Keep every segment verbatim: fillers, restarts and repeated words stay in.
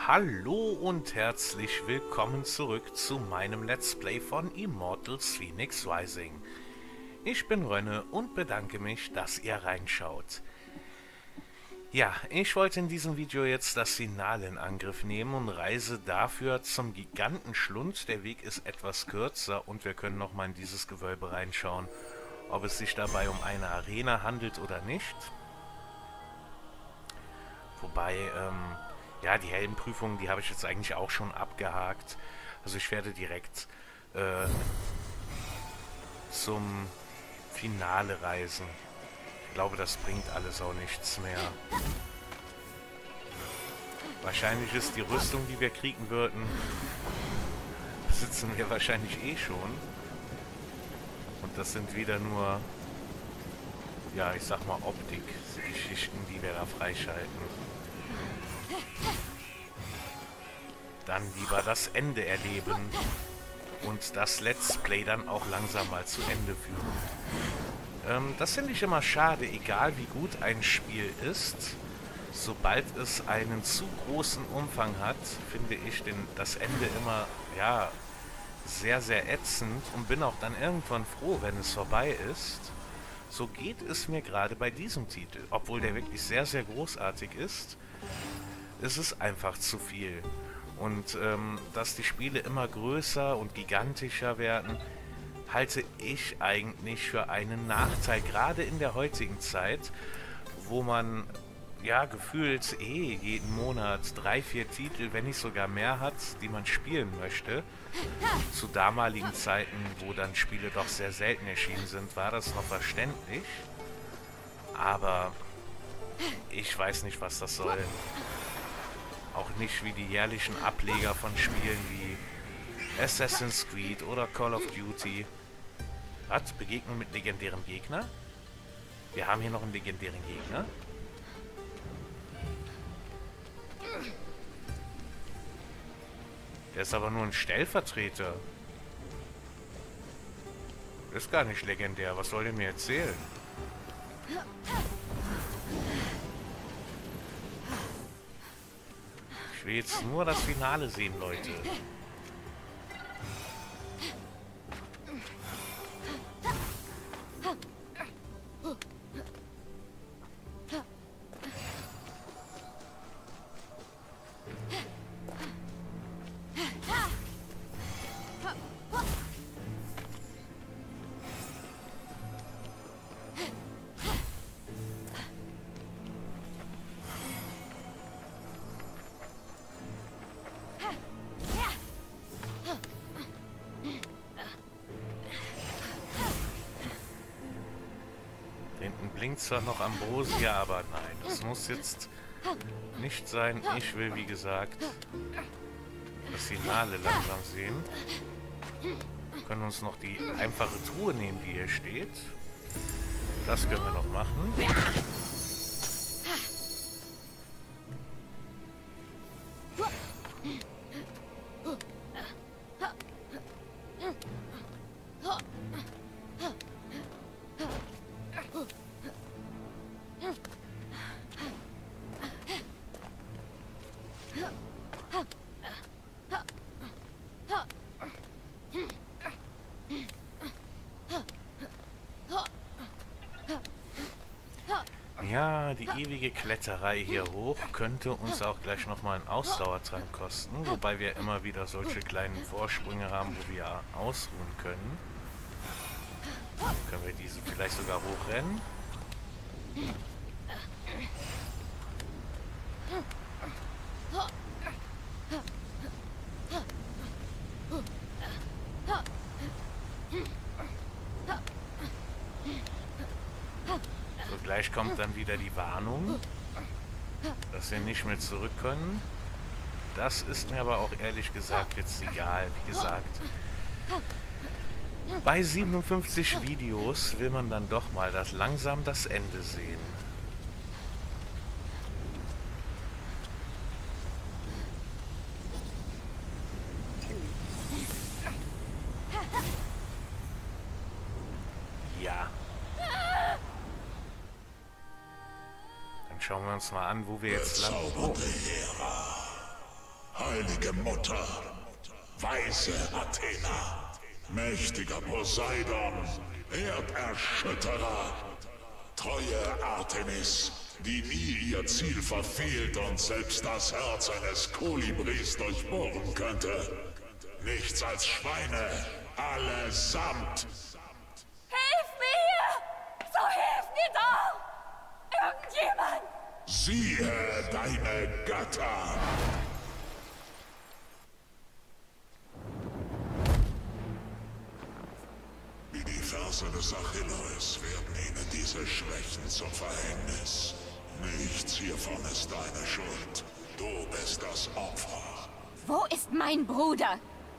Hallo und herzlich willkommen zurück zu meinem Let's Play von Immortals Fenyx Rising. Ich bin Rönne und bedanke mich, dass ihr reinschaut. Ja, ich wollte in diesem Video jetzt das Finale in Angriff nehmen und reise dafür zum Gigantenschlund. Der Weg ist etwas kürzer und wir können nochmal in dieses Gewölbe reinschauen, ob es sich dabei um eine Arena handelt oder nicht. Wobei, ähm... ja, die Heldenprüfungen, die habe ich jetzt eigentlich auch schon abgehakt. Also ich werde direkt äh, zum Finale reisen. Ich glaube, das bringt alles auch nichts mehr. Wahrscheinlich ist die Rüstung, die wir kriegen würden, besitzen wir wahrscheinlich eh schon. Und das sind wieder nur, ja, ich sag mal Optik-Geschichten, die wir da freischalten. Dann lieber das Ende erleben und das Let's Play dann auch langsam mal zu Ende führen. Ähm, das finde ich immer schade, egal wie gut ein Spiel ist. Sobald es einen zu großen Umfang hat, finde ich den, das Ende immer, ja, sehr, sehr ätzend und bin auch dann irgendwann froh, wenn es vorbei ist. So geht es mir gerade bei diesem Titel, obwohl der wirklich sehr, sehr großartig ist. Es ist einfach zu viel. Und ähm, dass die Spiele immer größer und gigantischer werden, halte ich eigentlich für einen Nachteil, gerade in der heutigen Zeit, wo man ja gefühlt eh jeden Monat drei, vier Titel, wenn nicht sogar mehr hat, die man spielen möchte. Zu damaligen Zeiten, wo dann Spiele doch sehr selten erschienen sind, war das noch verständlich. Aber ich weiß nicht, was das soll. Auch nicht wie die jährlichen Ableger von Spielen wie Assassin's Creed oder Call of Duty. Was? Begegnung mit legendärem Gegner? Wir haben hier noch einen legendären Gegner. Der ist aber nur ein Stellvertreter. Ist gar nicht legendär. Was soll der mir erzählen? Ich will jetzt nur das Finale sehen, Leute. Blinkt zwar noch Ambrosia, aber nein, das muss jetzt nicht sein. Ich will, wie gesagt, das Finale langsam sehen. Wir können uns noch die einfache Truhe nehmen, die hier steht. Das können wir noch machen. Ja, die ewige Kletterei hier hoch könnte uns auch gleich nochmal einen Ausdauertrank kosten, wobei wir immer wieder solche kleinen Vorsprünge haben, wo wir ausruhen können. Können wir diese vielleicht sogar hochrennen? Gleich kommt dann wieder die Warnung, dass wir nicht mehr zurück können. Das ist mir aber auch ehrlich gesagt jetzt egal. Wie gesagt, bei siebenundfünfzig Videos will man dann doch mal das langsam das Ende sehen. Ja. Schauen wir uns mal an, wo wir jetzt landen. Oh. Heilige Mutter, weise Athena, mächtiger Poseidon, Erderschütterer, treue Artemis, die nie ihr Ziel verfehlt und selbst das Herz eines Kolibris durchbohren könnte. Nichts als Schweine, allesamt. Hilf mir! So hilf mir doch! Irgendjemand! Siehe deine Götter! Wie die Verse des Achilleus werden ihnen diese Schwächen zum Verhängnis. Nichts hiervon ist deine Schuld. Du bist das Opfer. Wo ist mein Bruder?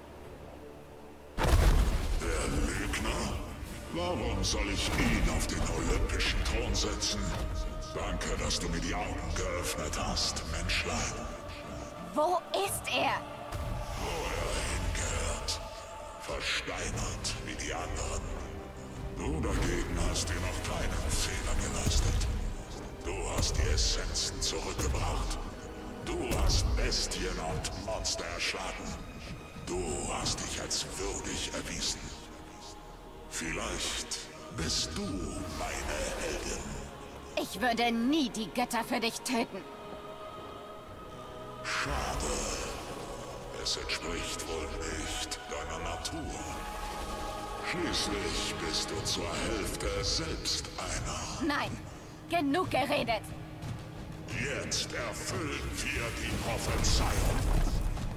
Der Lügner? Warum soll ich ihn auf den olympischen Thron setzen? Danke, dass du mir die Augen geöffnet hast, Menschlein. Wo ist er? Wo er hingehört. Versteinert wie die anderen. Du dagegen hast dir noch keinen Fehler geleistet. Du hast die Essenzen zurückgebracht. Du hast Bestien und Monster erschlagen. Du hast dich als würdig erwiesen. Vielleicht bist du meine Heldin. Ich würde nie die Götter für dich töten. Schade. Es entspricht wohl nicht deiner Natur. Schließlich bist du zur Hälfte selbst einer. Nein, genug geredet. Jetzt erfüllen wir die Prophezeiung.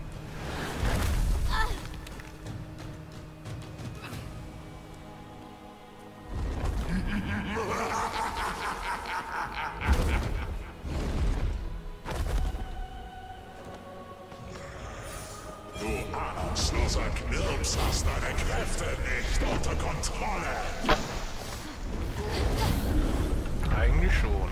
Du ahnungsloser Knirps hast deine Kräfte nicht unter Kontrolle. Eigentlich schon.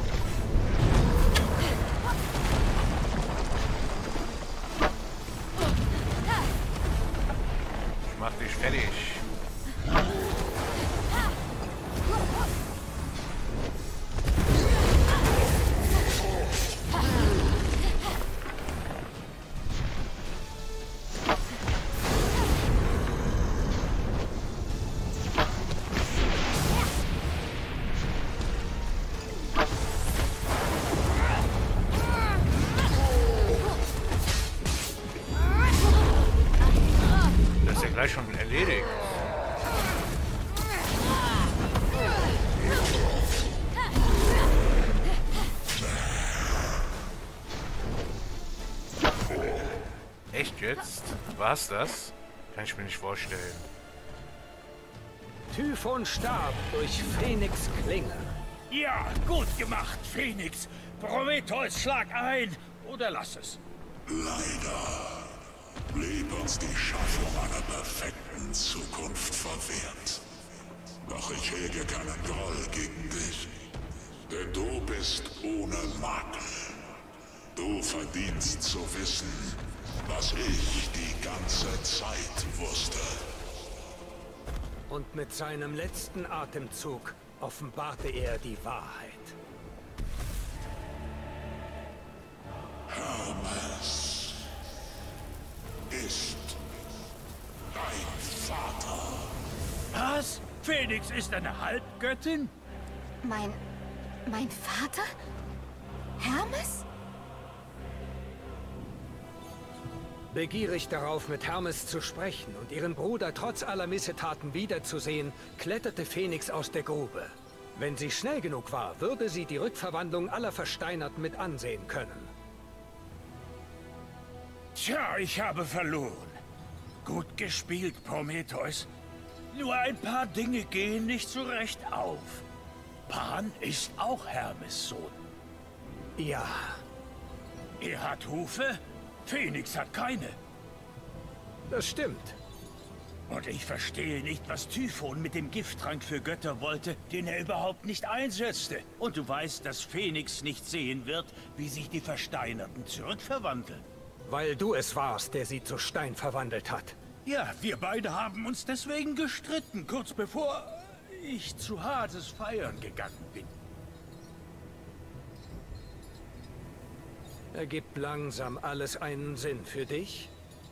Ich mach dich fertig. Gleich schon erledigt. Echt jetzt? War's das? Kann ich mir nicht vorstellen. Typhon starb durch Phoenix Klinge. Ja, gut gemacht, Phoenix. Prometheus, schlag ein oder lass es. Leider blieb uns die Schaffung einer perfekten Zukunft verwehrt. Doch ich hege keinen Groll gegen dich. Denn du bist ohne Makel. Du verdienst zu wissen, was ich die ganze Zeit wusste. Und mit seinem letzten Atemzug offenbarte er die Wahrheit. Hermes ist dein Vater. Was? Phoenix ist eine Halbgöttin? Mein... mein Vater? Hermes? Begierig darauf, mit Hermes zu sprechen und ihren Bruder trotz aller Missetaten wiederzusehen, kletterte Phoenix aus der Grube. Wenn sie schnell genug war, würde sie die Rückverwandlung aller Versteinerten mit ansehen können. Tja, ich habe verloren. Gut gespielt, Prometheus. Nur ein paar Dinge gehen nicht so recht auf. Pan ist auch Hermes Sohn. Ja. Er hat Hufe, Phoenix hat keine. Das stimmt. Und ich verstehe nicht, was Typhon mit dem Gifttrank für Götter wollte, den er überhaupt nicht einsetzte. Und du weißt, dass Phoenix nicht sehen wird, wie sich die Versteinerten zurückverwandeln. Weil du es warst, der sie zu Stein verwandelt hat. Ja, wir beide haben uns deswegen gestritten, kurz bevor ich zu Hades feiern gegangen bin. Ergibt langsam alles einen Sinn für dich?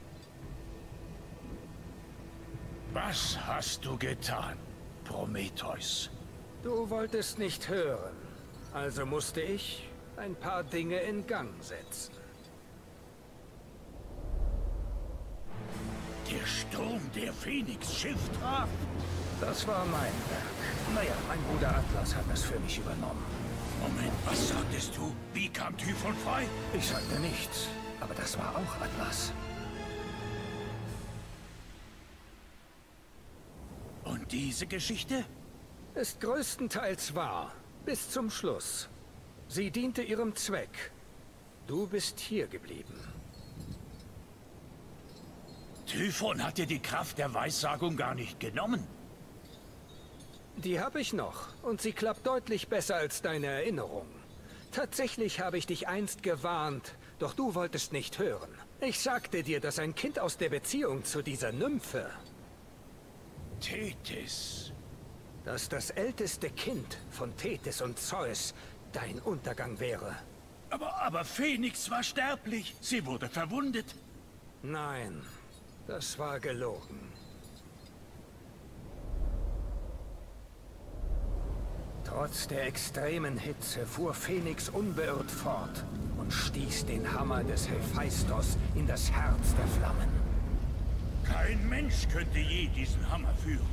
Was hast du getan, Prometheus? Du wolltest nicht hören, also musste ich ein paar Dinge in Gang setzen. Der Sturm der Phoenix Schiff traf? Das war mein Werk. Naja, mein Bruder Atlas hat das für mich übernommen. Moment, was sagtest du? Wie kam Typhon frei? Ich sagte nichts, aber das war auch Atlas. Und diese Geschichte? Ist größtenteils wahr, bis zum Schluss. Sie diente ihrem Zweck. Du bist hier geblieben. Typhon hat dir die Kraft der Weissagung gar nicht genommen. Die habe ich noch, und sie klappt deutlich besser als deine Erinnerung. Tatsächlich habe ich dich einst gewarnt, doch du wolltest nicht hören. Ich sagte dir, dass ein Kind aus der Beziehung zu dieser Nymphe, Tethys, dass das älteste Kind von Tethys und Zeus dein Untergang wäre. Aber, aber Phoenix war sterblich. Sie wurde verwundet. Nein, das war gelogen. Trotz der extremen Hitze fuhr Phoenix unbeirrt fort und stieß den Hammer des Hephaistos in das Herz der Flammen. Kein Mensch könnte je diesen Hammer führen.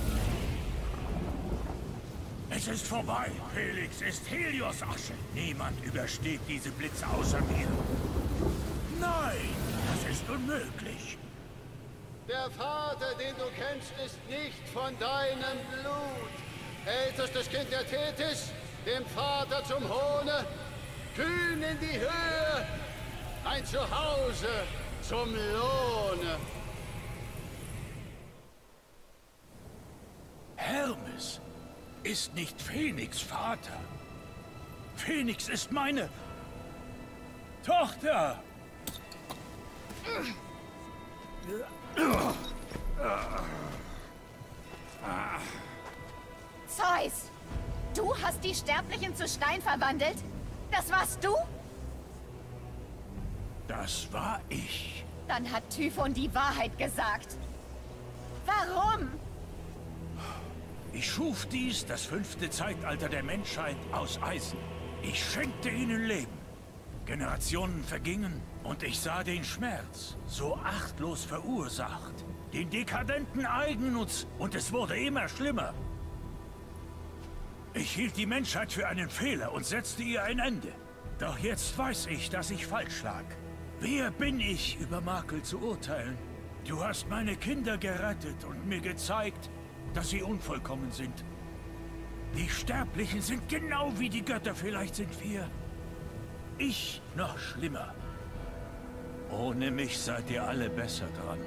Es ist vorbei. Felix ist Helios Asche. Niemand übersteht diese Blitze außer mir. Nein, das ist unmöglich. Der Vater, den du kennst, ist nicht von deinem Blut. Ältestes Kind der Tethys, dem Vater zum Hohne, kühn in die Höhe, ein Zuhause zum Lohne. Hermes ist nicht Phoenix Vater. Phoenix ist meine Tochter. Zeus! Du hast die Sterblichen zu Stein verwandelt? Das warst du? Das war ich. Dann hat Typhon die Wahrheit gesagt. Warum? Ich schuf dies, das fünfte Zeitalter der Menschheit, aus Eisen. Ich schenkte ihnen Leben. Generationen vergingen und ich sah den Schmerz, so achtlos verursacht, den dekadenten Eigennutz, und es wurde immer schlimmer. Ich hielt die Menschheit für einen Fehler und setzte ihr ein Ende. Doch jetzt weiß ich, dass ich falsch lag. Wer bin ich, über Makel zu urteilen? Du hast meine Kinder gerettet und mir gezeigt, dass sie unvollkommen sind. Die Sterblichen sind genau wie die Götter, vielleicht sind wir. Ich noch schlimmer. Ohne mich seid ihr alle besser dran.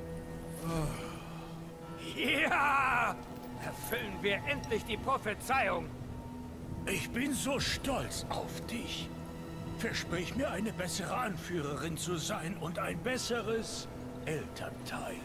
Oh. Ja! Erfüllen wir endlich die Prophezeiung! Ich bin so stolz auf dich. Versprich mir, eine bessere Anführerin zu sein und ein besseres Elternteil.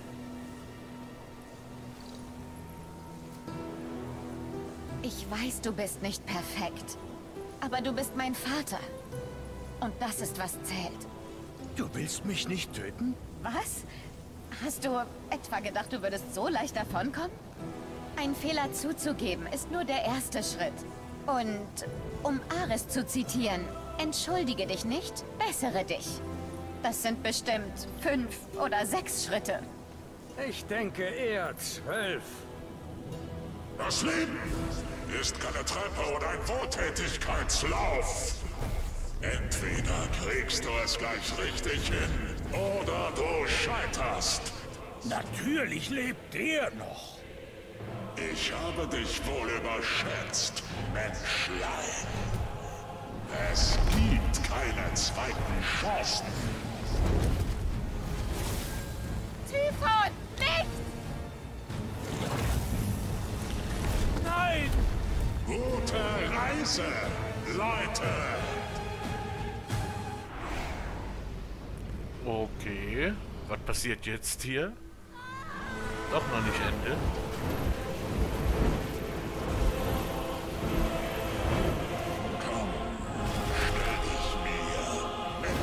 Ich weiß, du bist nicht perfekt. Aber du bist mein Vater. Und das ist, was zählt. Du willst mich nicht töten? Was? Hast du etwa gedacht, du würdest so leicht davonkommen? Ein Fehler zuzugeben ist nur der erste Schritt. Und um Ares zu zitieren, entschuldige dich nicht, bessere dich. Das sind bestimmt fünf oder sechs Schritte. Ich denke eher zwölf. Das Leben ist keine Treppe oder ein Wohltätigkeitslauf. Entweder kriegst du es gleich richtig hin, oder du scheiterst. Natürlich lebt der noch. Ich habe dich wohl überschätzt, Menschlein. Es gibt keine zweiten Chancen. Typhon, nicht! Nein! Gute Reise, Leute! Okay, was passiert jetzt hier? Doch noch nicht Ende. Komm, stell dich mir,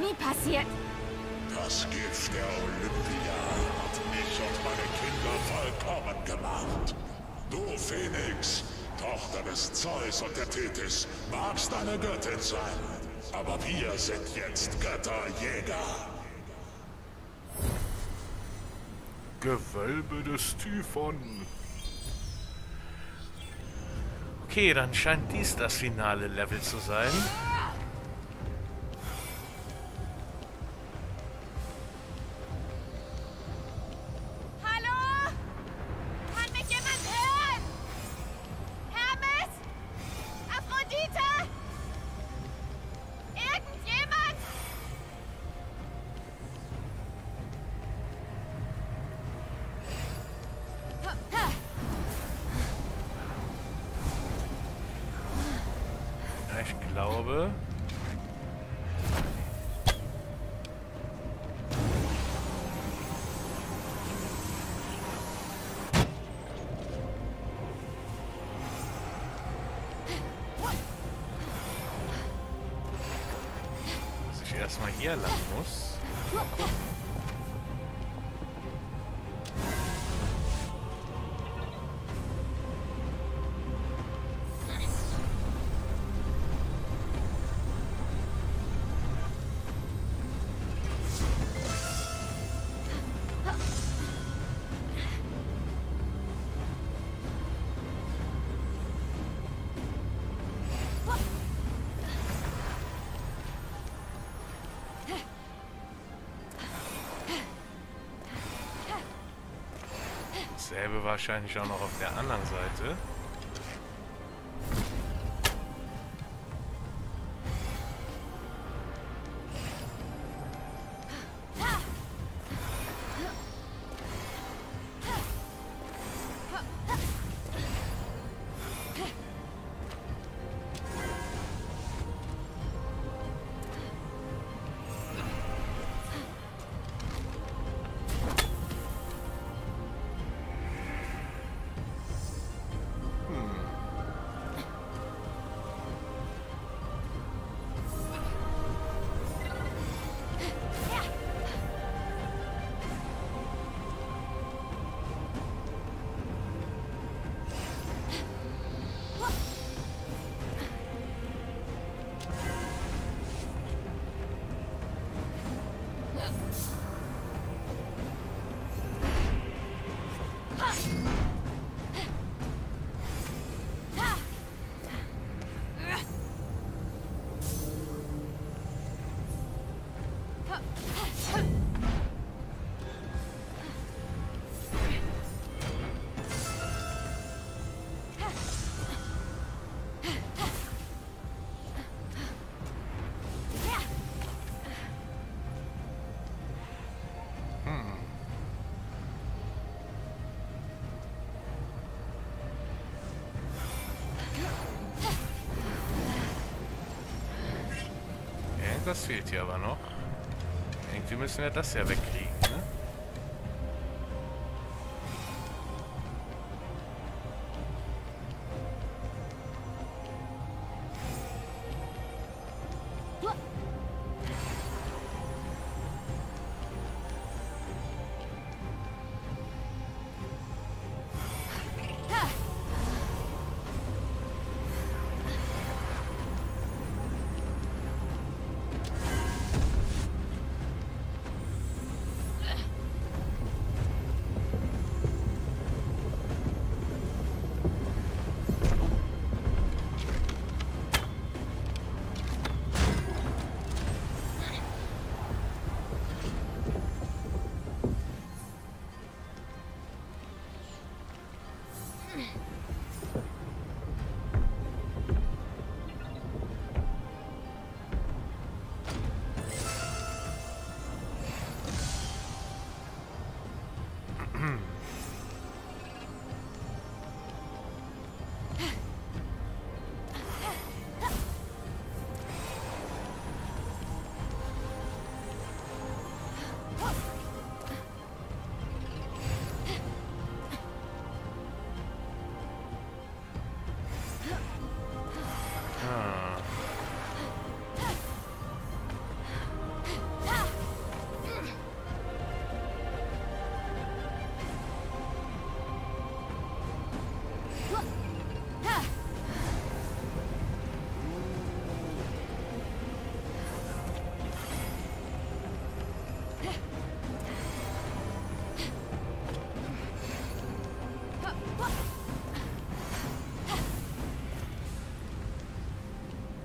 nie passiert. Das Gift der Olympia hat mich und meine Kinder vollkommen gemacht. Du, Phoenix, Tochter des Zeus und der Tethys, magst eine Göttin sein. Aber wir sind jetzt Götterjäger. Gewölbe des Typhon. Okay, dann scheint dies das finale Level zu sein. Hallo? Kann mich jemand hören? Hermes? Aphrodite? Irgendjemand? Ich glaube... dass ich erstmal hier lang muss. Mal gucken. Dasselbe wahrscheinlich auch noch auf der anderen Seite. Das fehlt hier aber noch. Irgendwie müssen wir das ja wegkriegen, ne?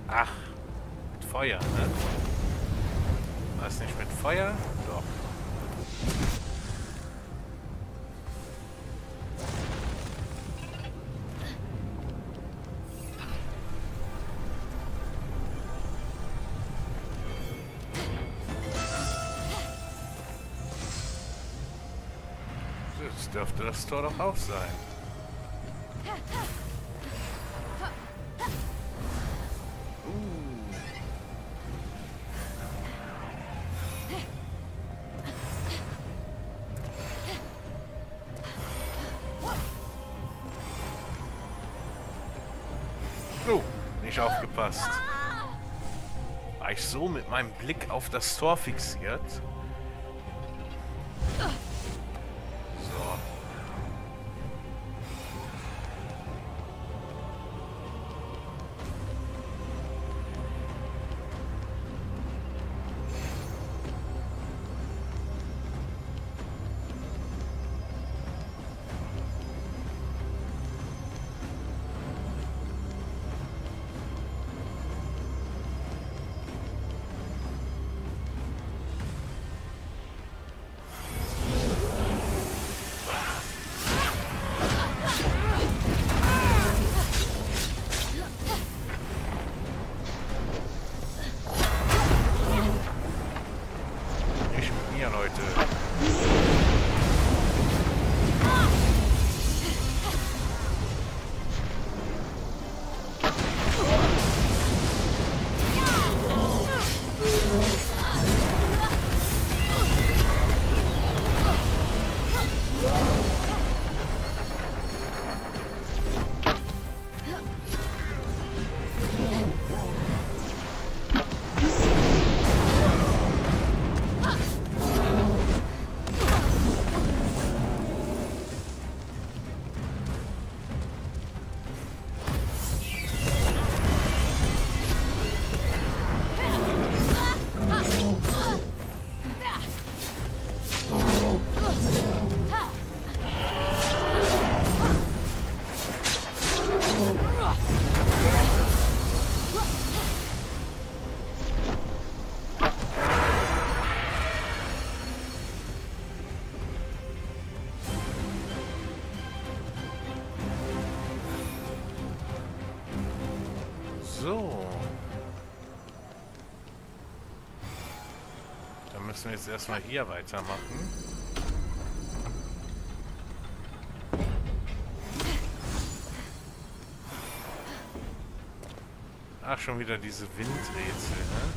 Ach, mit Feuer, ne? War es nicht mit Feuer? Doch. Das dürfte das Tor doch auch sein. Oh, nicht aufgepasst. War ich so mit meinem Blick auf das Tor fixiert? So. So. Dann müssen wir jetzt erstmal hier weitermachen. Ach, schon wieder diese Windrätsel, ne?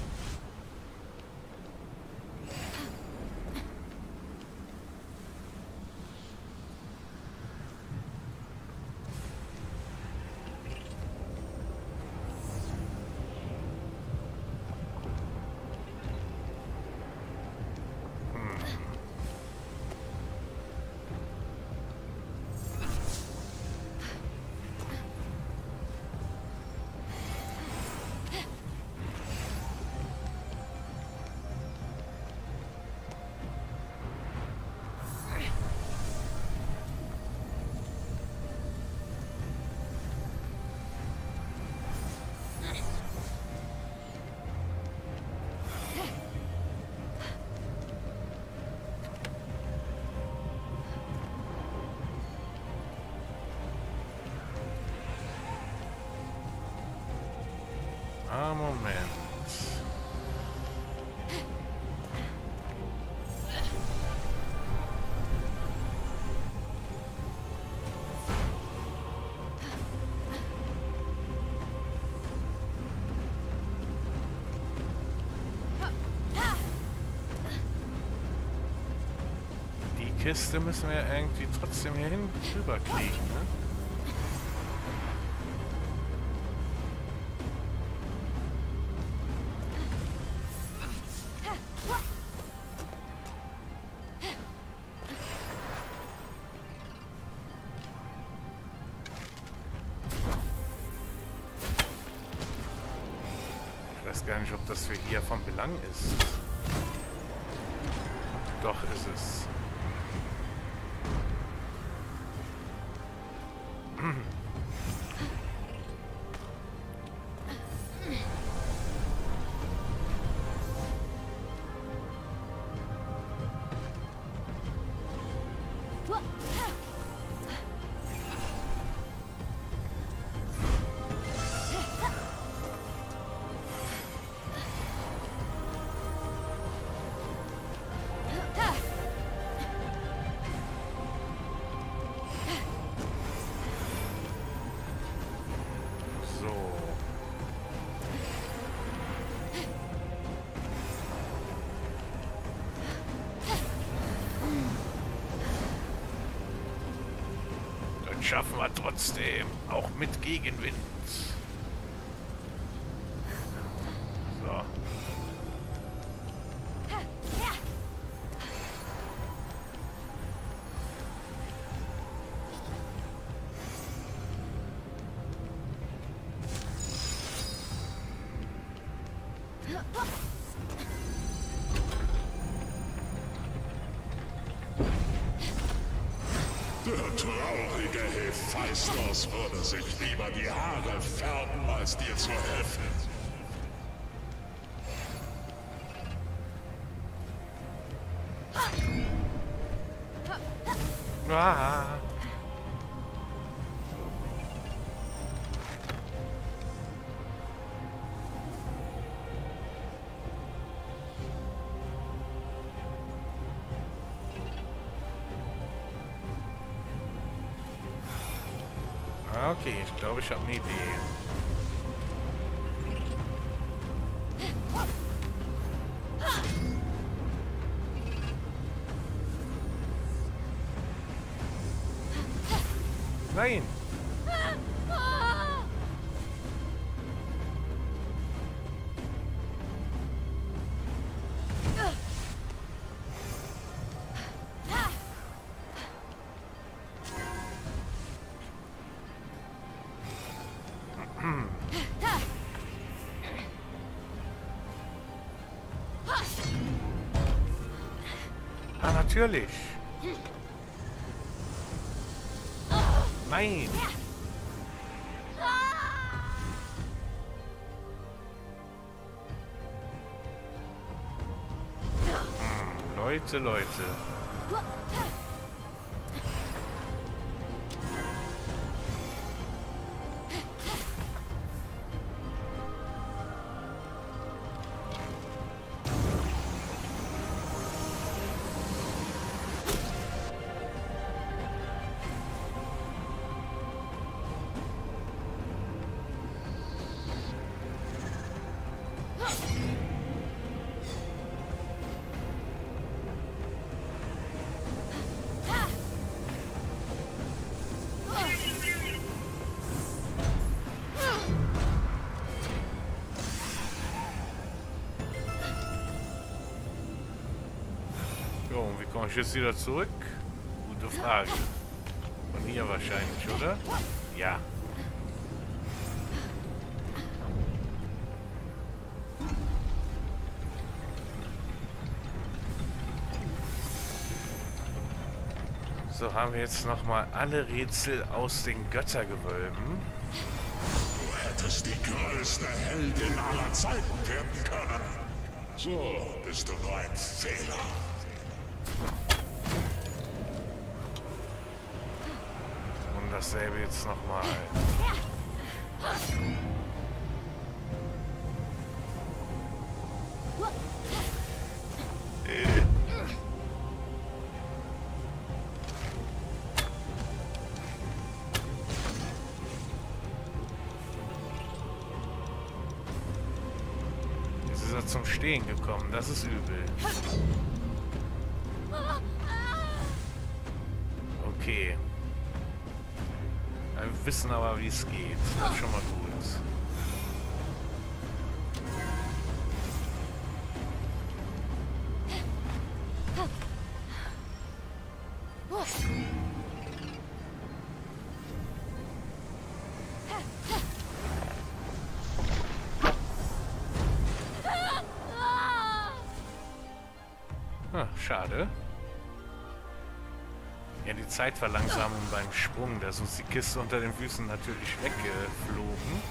Ah, Moment. Die Kiste müssen wir irgendwie trotzdem hier hin rüber kriegen, ne? Ich weiß gar nicht, ob das für hier von Belang ist. Doch, ist es. schaffen wir trotzdem. Auch mit Gegenwind. So. Der traurige Hephaistos würde sich lieber die Haare färben, als dir zu helfen. Ah. Okay, ich glaube, ich habe eine Idee. Nein! Ah, natürlich. Nein. Hm, Leute, Leute. So, und wie komme ich jetzt wieder zurück? Gute Frage. Von hier wahrscheinlich, oder? Ja. So, haben wir jetzt nochmal alle Rätsel aus den Göttergewölben. Du hättest die größte Heldin aller Zeiten werden können. So bist du nur ein Fehler. Und dasselbe jetzt nochmal. Jetzt ist er zum Stehen gekommen, das ist übel. Okay. Wir wissen aber, wie es geht. Das ist schon mal gut. Ah, schade. Ja, die Zeitverlangsamung beim Sprung, da ist uns die Kiste unter den Füßen natürlich weggeflogen.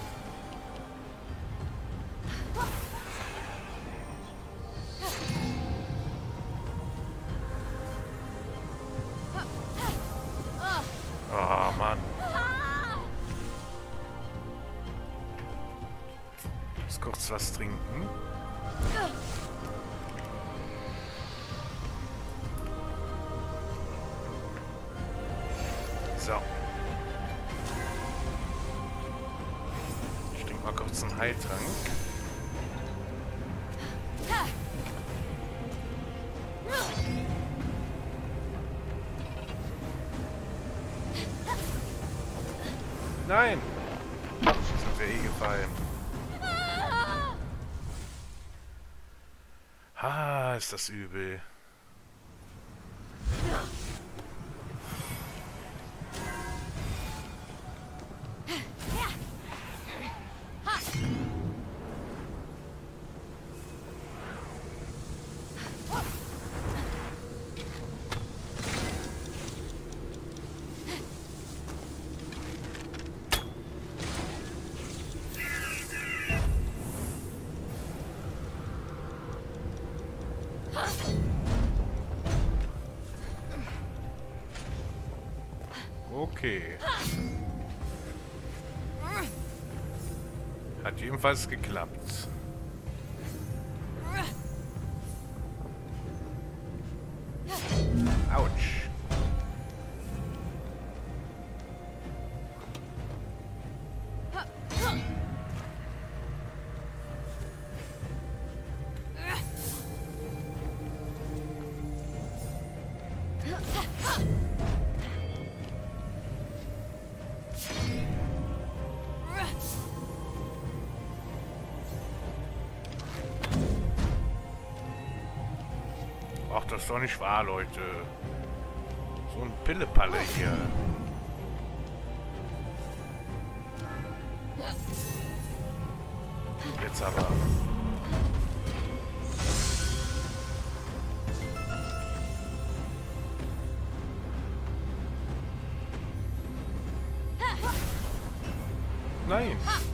Oh, Mann. Ich muss kurz was trinken. So. Ich trinke mal kurz einen Heiltrank. Nein! Sind wir eh gefallen. Ah, ist das übel. Okay. Hat jedenfalls geklappt. Autsch. Ach, das ist doch nicht wahr, Leute. So ein Pillepalle hier. Jetzt aber. Nein.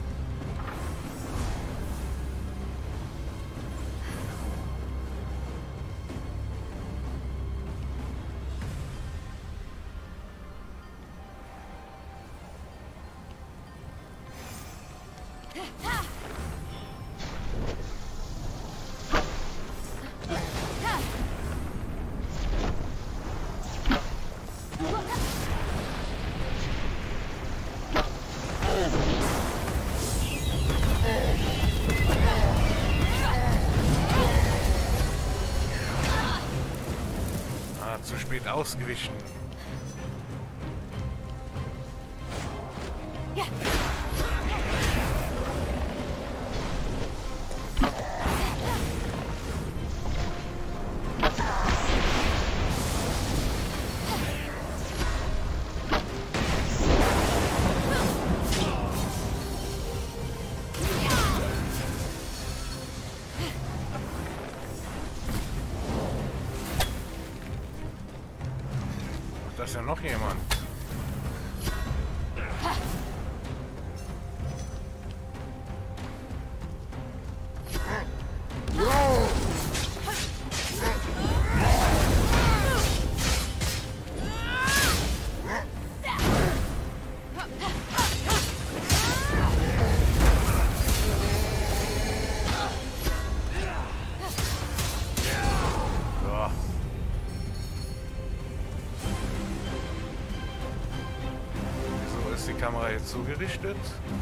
Ah, zu spät ausgewichen. Da ist ja noch jemand. Die Kamera jetzt so gerichtet.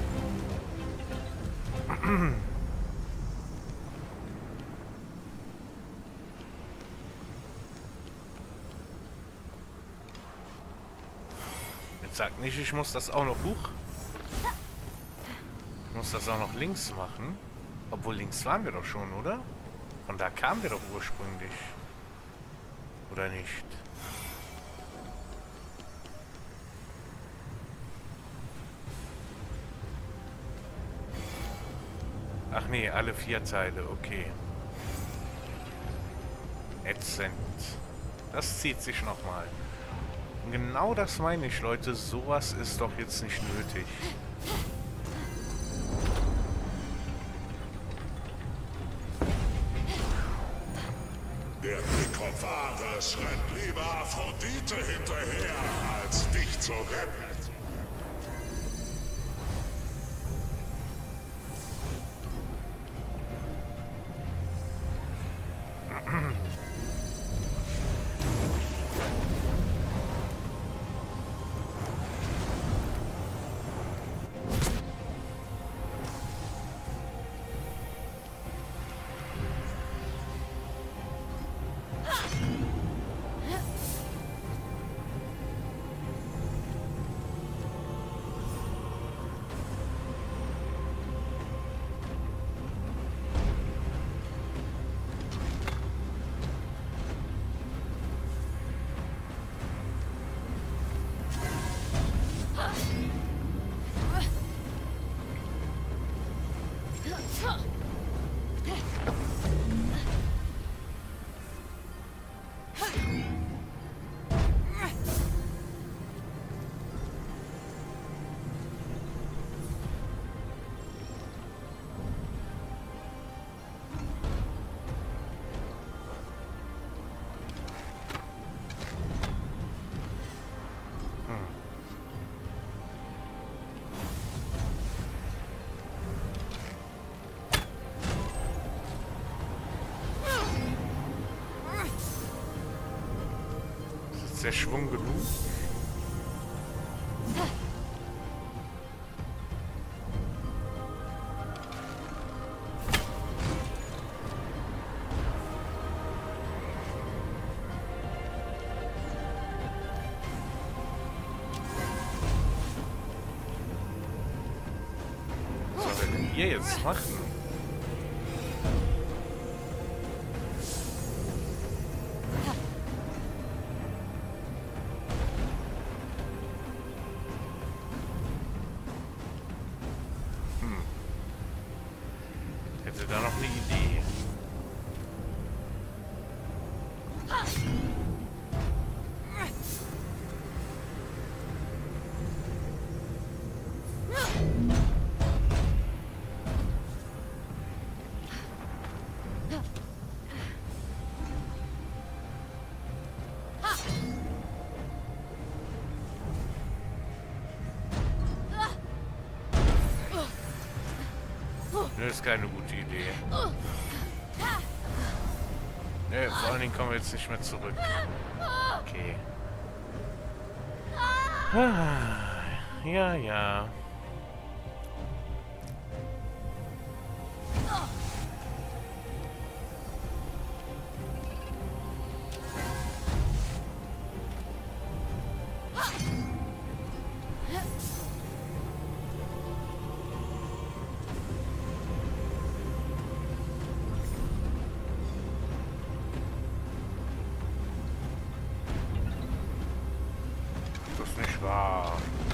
Jetzt sagt nicht, ich muss das auch noch hoch. Ich muss das auch noch links machen. Obwohl links waren wir doch schon, oder? Von da kamen wir doch ursprünglich. Oder nicht? Ach nee, alle vier Teile, okay. Ätzend. Das zieht sich nochmal. Und genau das meine ich, Leute. Sowas ist doch jetzt nicht nötig. Der Dickkopf Ares rennt lieber Aphrodite hinterher, als dich zu retten. Der Schwung genug? Was soll er denn hier jetzt machen? Hätte da noch eine Idee. Das ist keine gute Idee. Ne, vor allen Dingen kommen wir jetzt nicht mehr zurück. Okay. Ah, ja, ja. Das ist nicht wahr.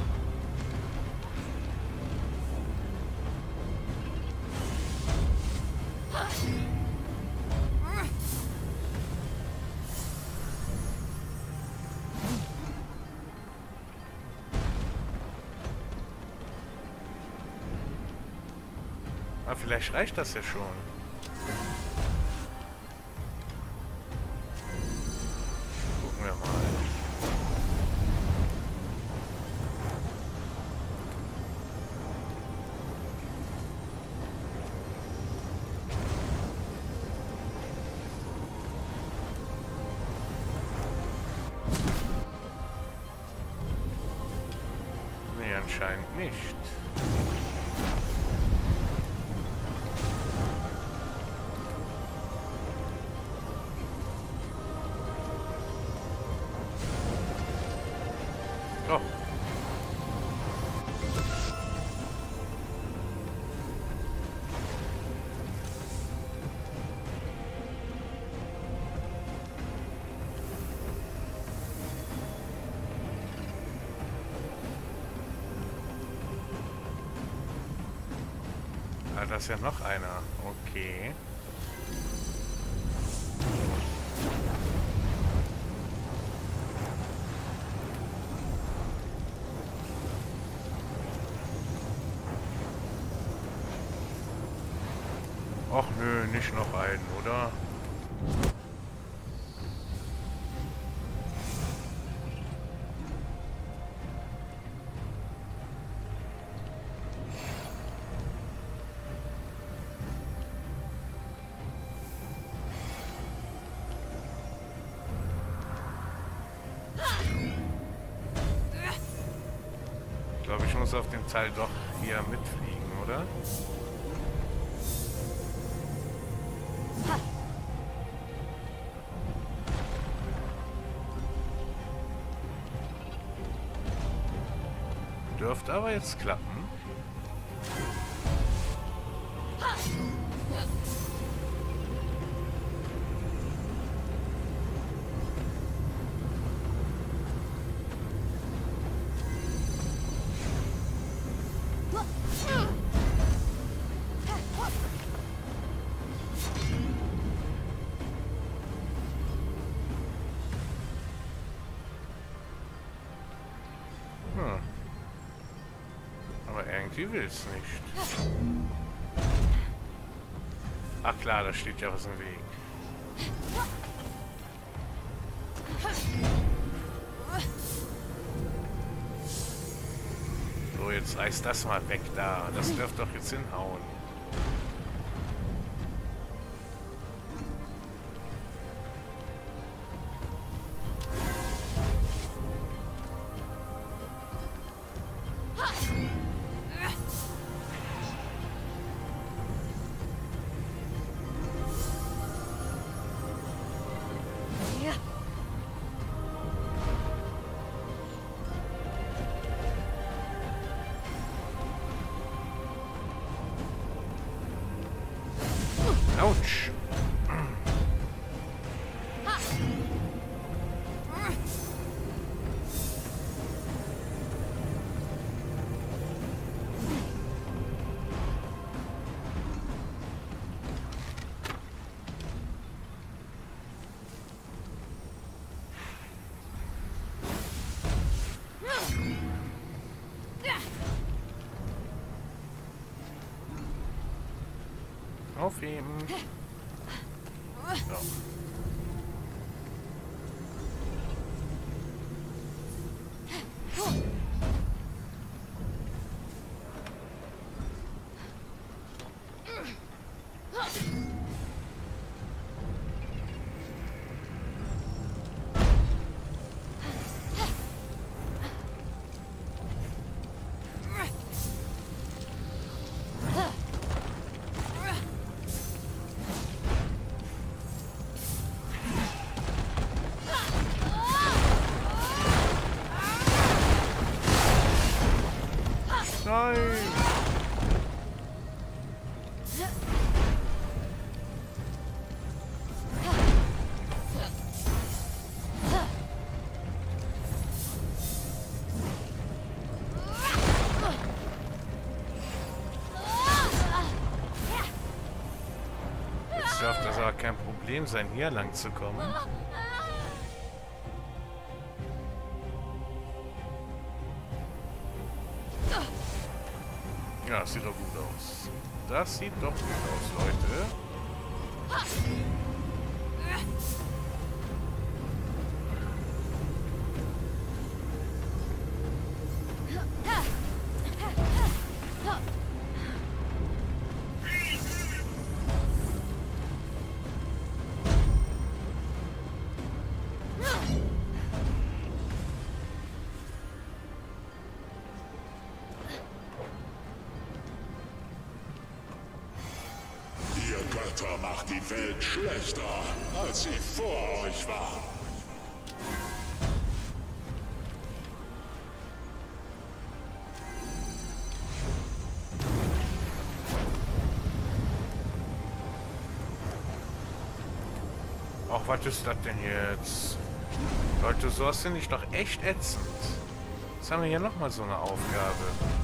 Aber vielleicht reicht das ja schon. Gucken wir mal. Nee, anscheinend nicht. Oh. Ah, da ist ja noch einer. Okay. Och nö, nicht noch einen, oder? Ich glaube, ich muss auf dem Teil doch hier mitfliegen, oder? Dürfte aber jetzt klappen. irgendwie will es nicht. Ach klar, da steht ja was im Weg. So, jetzt reißt das mal weg da. Das dürfte doch jetzt hinhauen. Autsch. Aufheben. So. Nein! Jetzt dürfte es aber kein Problem sein, hier lang zu kommen. Ja, das sieht doch gut aus. Das sieht doch gut aus, Leute. Götter macht die Welt schlechter, als sie vor euch war. Ach, was ist das denn jetzt? Leute, sowas finde ich doch echt ätzend. Jetzt haben wir hier nochmal so eine Aufgabe.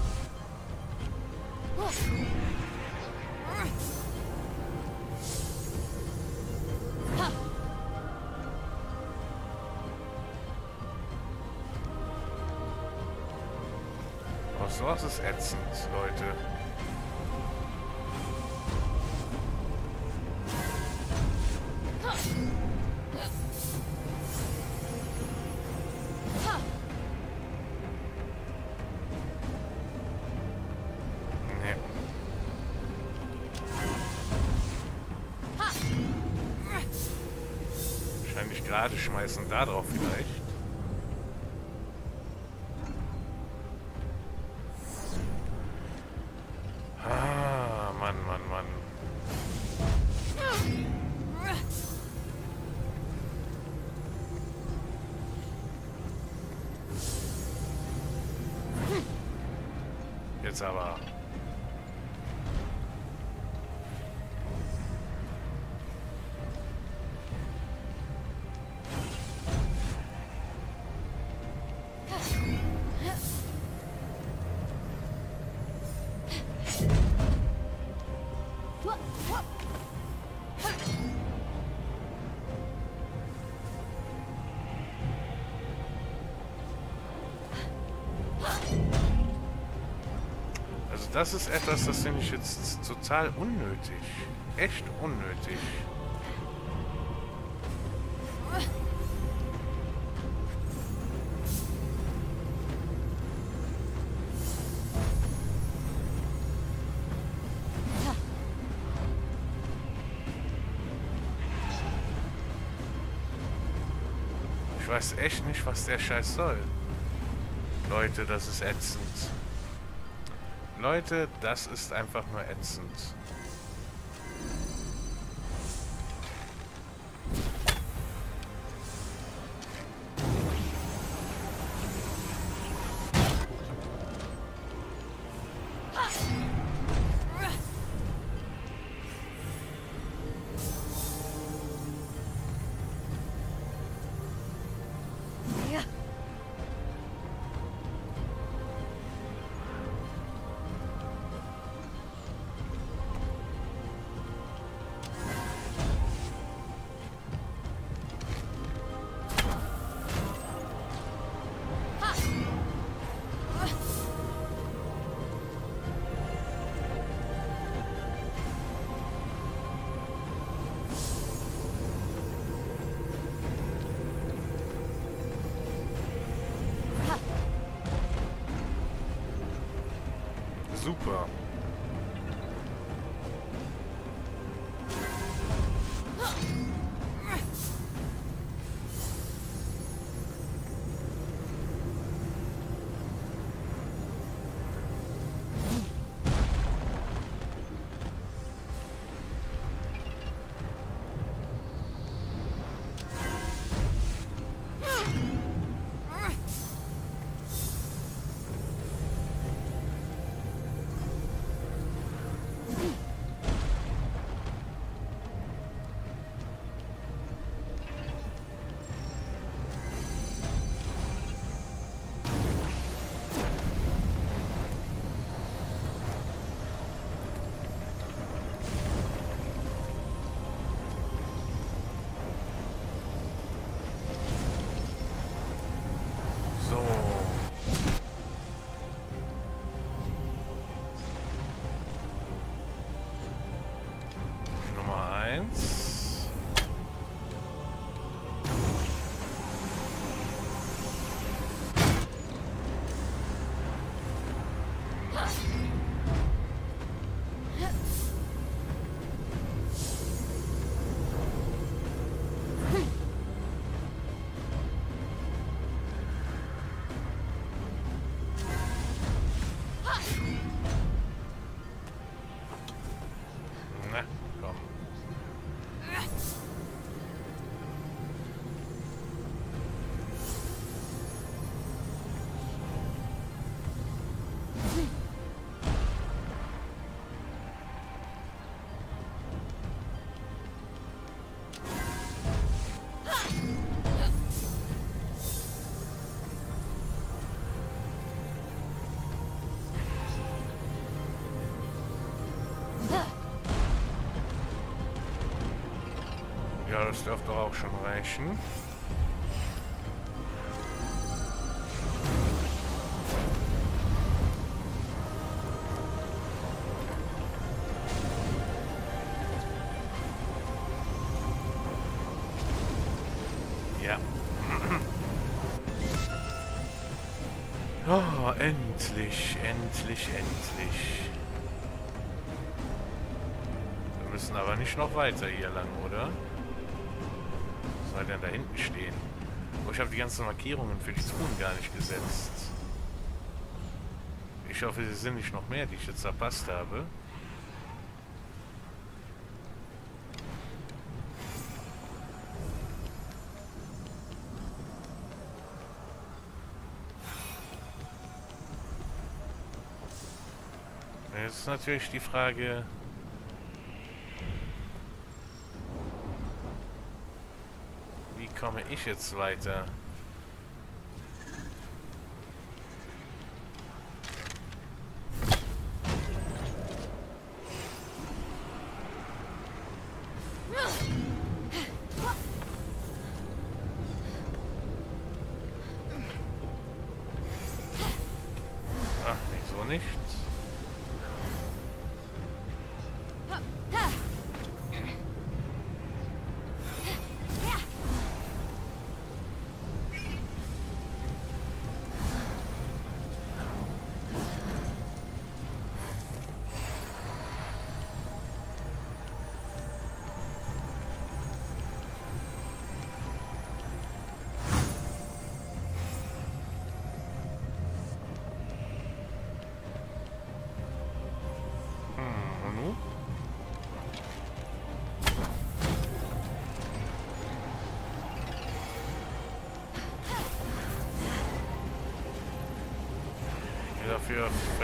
Auch sowas ist ätzend, Leute. Wahrscheinlich gerade schmeißen da drauf vielleicht. Ah, Mann, Mann, Mann. Jetzt aber. das ist etwas, das finde ich jetzt total unnötig. Echt unnötig. Ich weiß echt nicht, was der Scheiß soll. Leute, das ist ätzend. Leute, das ist einfach nur ätzend. Super. Ja, das dürfte auch schon reichen. Ja. Oh, endlich, endlich, endlich. Wir müssen aber nicht noch weiter hier lang, oder? Was soll denn da hinten stehen? Oh, ich habe die ganzen Markierungen für die Truhen gar nicht gesetzt. Ich hoffe, sie sind nicht noch mehr, die ich jetzt verpasst habe. Jetzt ist natürlich die Frage... Wie komme ich jetzt weiter? Ach, wieso nicht?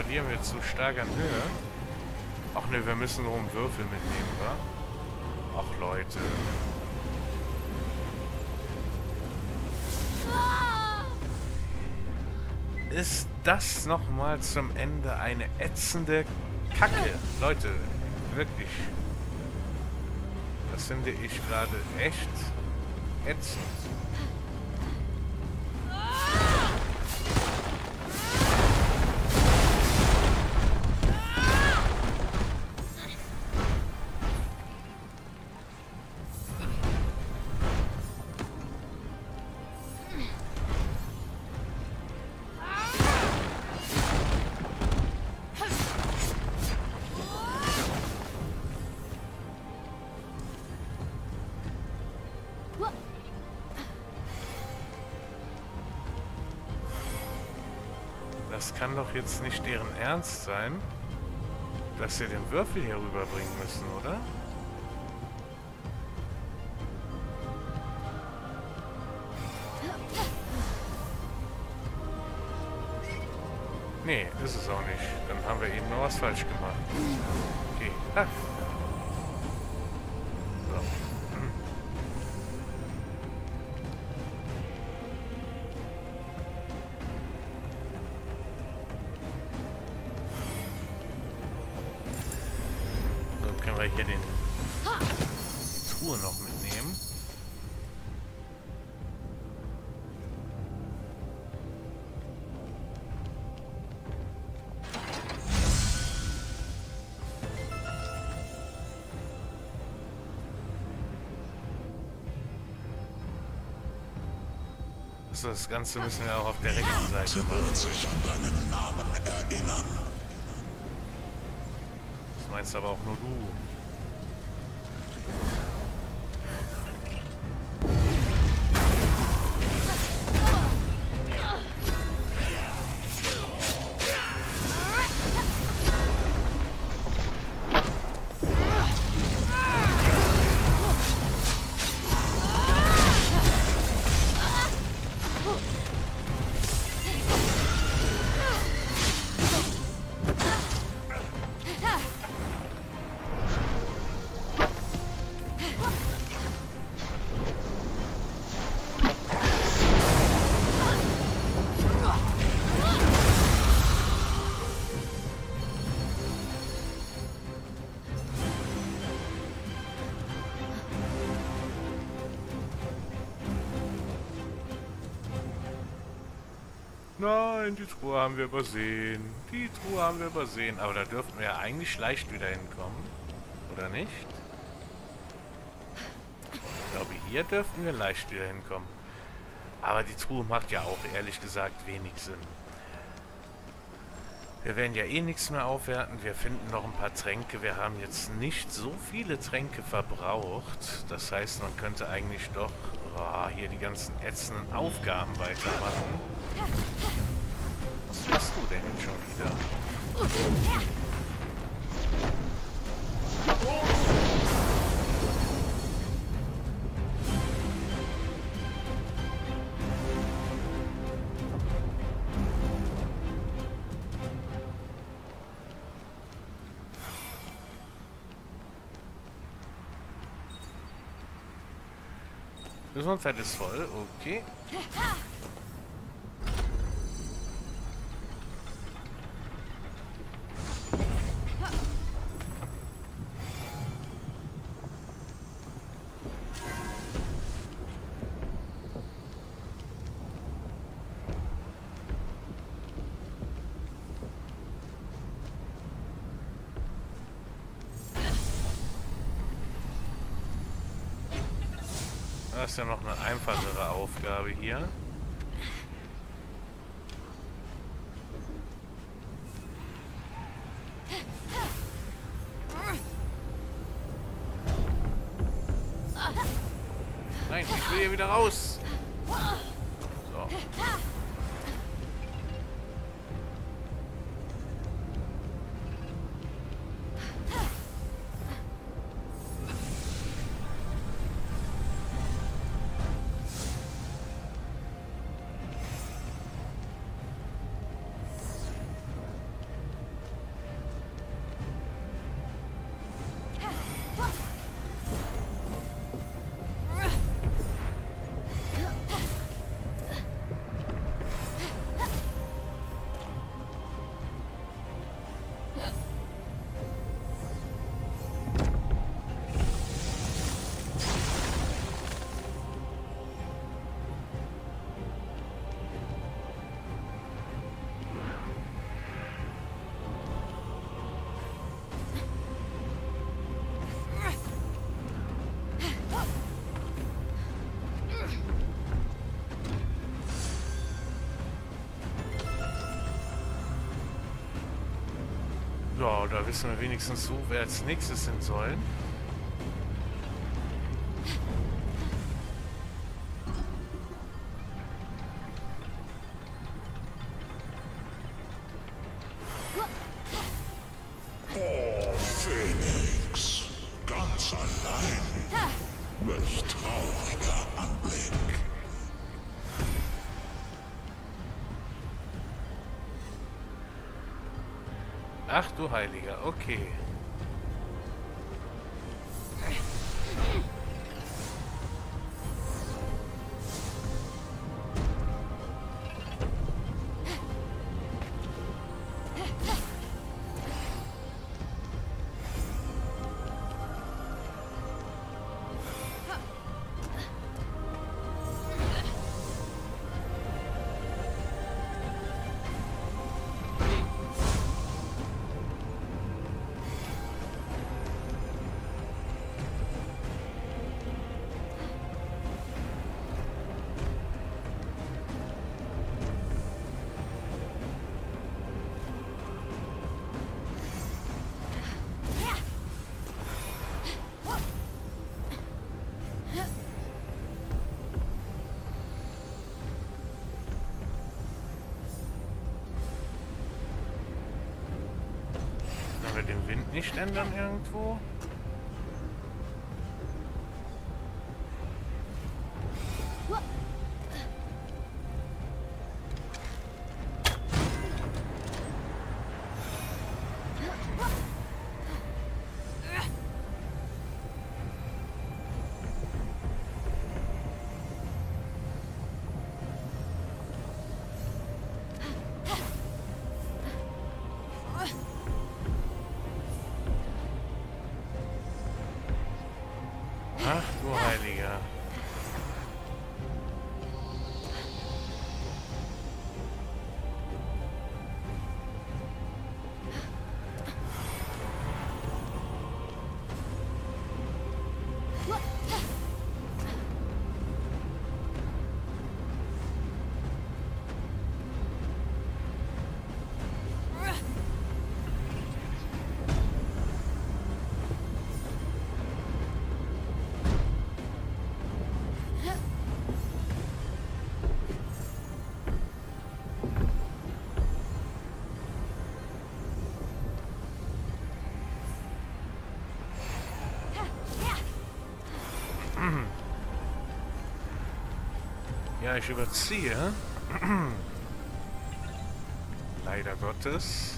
verlieren wir zu stark an Höhe. Ach ne, wir müssen nur einen Würfel mitnehmen, wa? Ach Leute. Ist das nochmal zum Ende eine ätzende Kacke? Leute, wirklich. Das finde ich gerade echt ätzend. Das kann doch jetzt nicht deren Ernst sein, dass sie den Würfel hier rüberbringen müssen, oder? Nee, ist es auch nicht. Dann haben wir eben noch was falsch gemacht. Okay. Ah. So. Hm. So können wir hier den die Truhe noch mitnehmen. Das Ganze müssen wir auch auf der rechten Seite machen. Sie wird sich an deinen Namen erinnern. Das meinst aber auch nur du. Nein, die Truhe haben wir übersehen. Die Truhe haben wir übersehen. Aber da dürften wir ja eigentlich leicht wieder hinkommen. Oder nicht? Ich glaube, hier dürften wir leicht wieder hinkommen. Aber die Truhe macht ja auch, ehrlich gesagt, wenig Sinn. Wir werden ja eh nichts mehr aufwerten. Wir finden noch ein paar Tränke. Wir haben jetzt nicht so viele Tränke verbraucht. Das heißt, man könnte eigentlich doch oh, hier die ganzen ätzenden Aufgaben weitermachen. Was machst du denn jetzt schon wieder? Gesundheit ist voll, okay. Das ist ja noch eine einfachere Aufgabe hier. Nein, ich will hier wieder raus. So. Ja, da wissen wir wenigstens so, wer als nächstes hin soll. Oh, Phoenix. Ganz allein. Welch trauriger Anblick. Ach du Heiliger, okay. Können wir den Wind nicht ändern irgendwo? Ach du Heiliger. Ja, ich überziehe. Leider Gottes.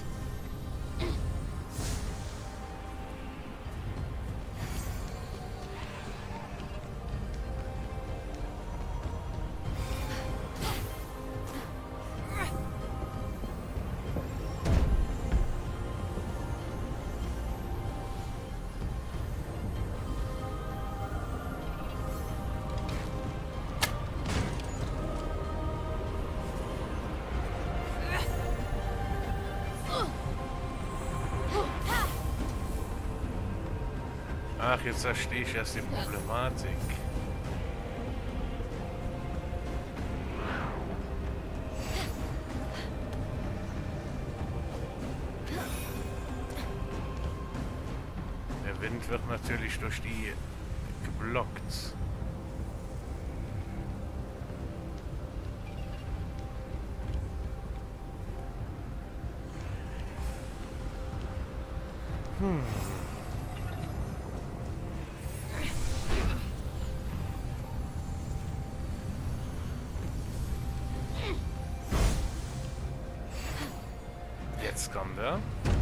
Ach, jetzt verstehe ich erst die Problematik. Der Wind wird natürlich durch die geblockt. Hm. Jetzt kommt er.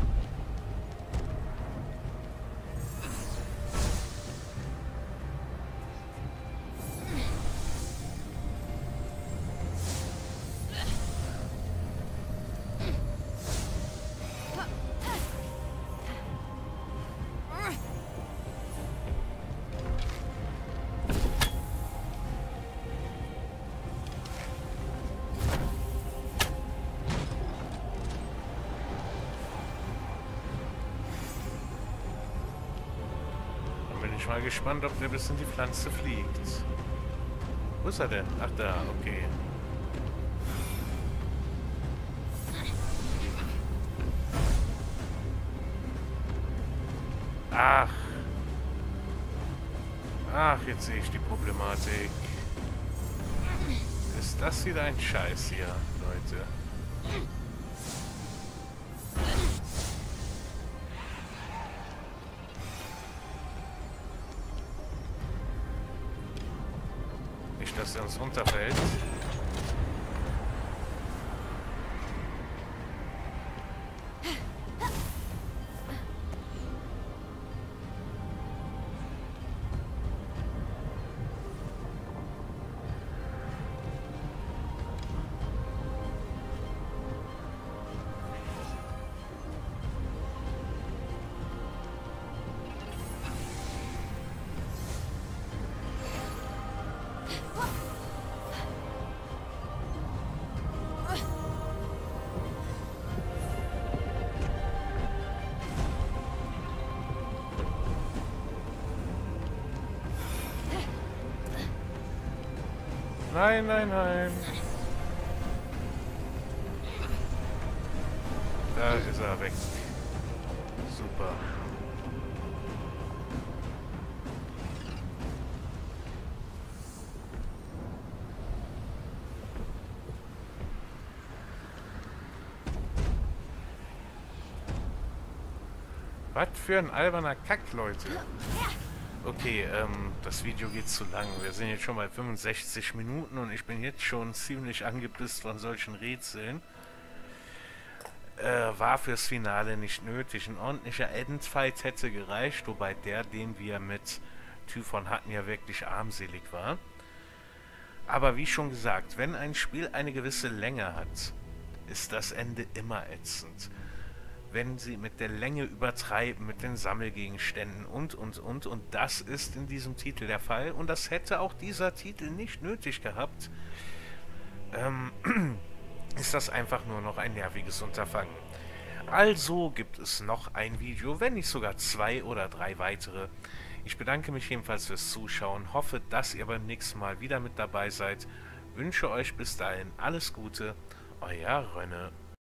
Bin ich mal gespannt, ob der bis in die Pflanze fliegt. Wo ist er denn? Ach da, okay. Ach, jetzt sehe ich die Problematik. Ist das wieder ein Scheiß hier, Leute? Nicht, dass er uns runterfällt. Nein, nein, nein. Da ist er weg. Super. Was für ein alberner Kack, Leute. Okay, ähm, das Video geht zu lang. Wir sind jetzt schon bei fünfundsechzig Minuten und ich bin jetzt schon ziemlich angepisst von solchen Rätseln. Äh, war fürs Finale nicht nötig. Ein ordentlicher Endfight hätte gereicht, wobei der, den wir mit Typhon hatten, ja wirklich armselig war. Aber wie schon gesagt, wenn ein Spiel eine gewisse Länge hat, ist das Ende immer ätzend. Wenn sie mit der Länge übertreiben, mit den Sammelgegenständen und, und, und. Und das ist in diesem Titel der Fall. Und das hätte auch dieser Titel nicht nötig gehabt. Ähm, ist das einfach nur noch ein nerviges Unterfangen. Also gibt es noch ein Video, wenn nicht sogar zwei oder drei weitere. Ich bedanke mich jedenfalls fürs Zuschauen, hoffe, dass ihr beim nächsten Mal wieder mit dabei seid. Wünsche euch bis dahin alles Gute, euer Rönne.